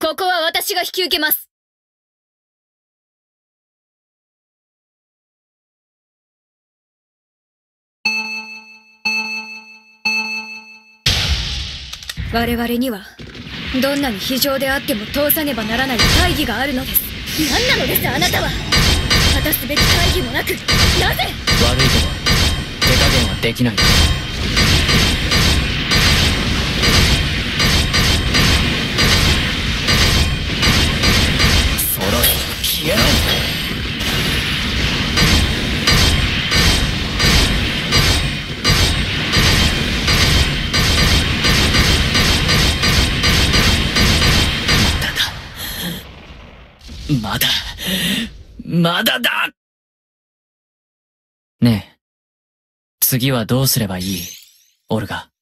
ここは私が引き受けます。我々にはどんなに非常であっても通さねばならない大義があるのです。何なのですあなたは。果たすべき大義もなく、なぜ。 悪いけど手加減はできない。そろそろ消えろ。まだだ。ねえ、次はどうすればいい？オルガ。